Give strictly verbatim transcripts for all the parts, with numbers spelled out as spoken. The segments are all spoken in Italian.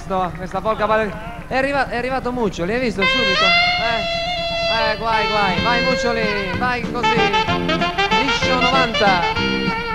Questa polka è, arriva, è arrivato Muccioli, hai visto subito? Eh, eh, guai, guai, vai Muccioli, vai così, liscio novanta.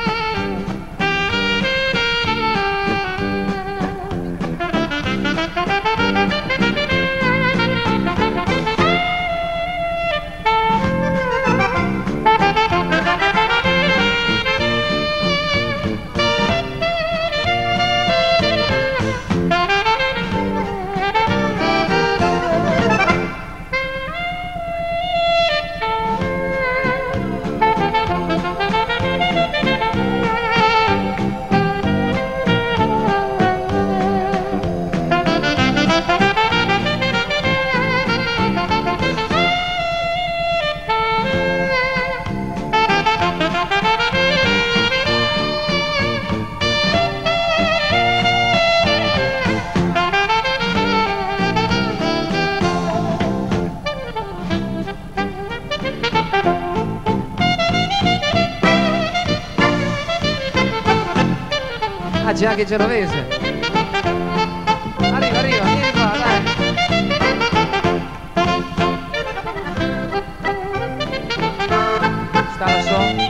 Ah, c'è anche Genovese. Arriva, arriva, vieni qua, dai. Stava su.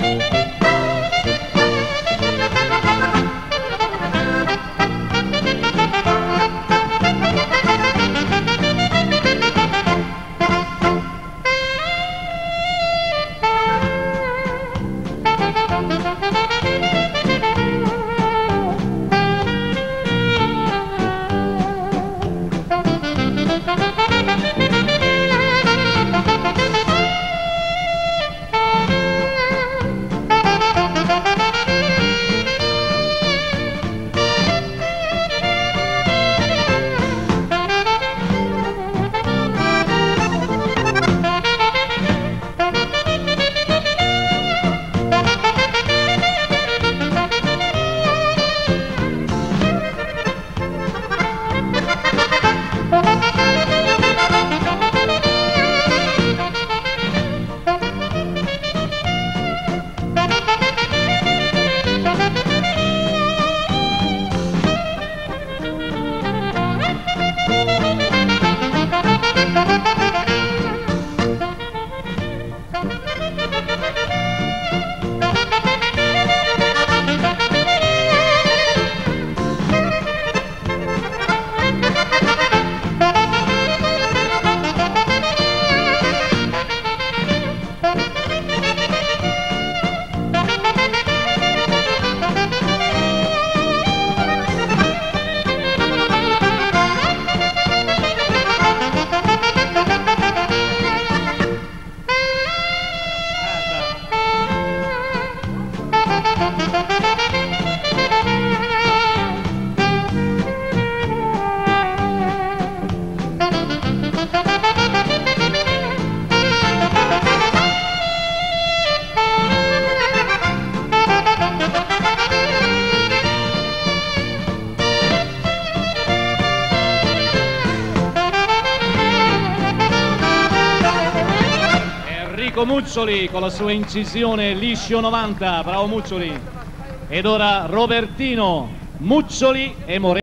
Muccioli con la sua incisione liscio novanta, bravo Muccioli. Ed ora Robertino, Muccioli e Moreno.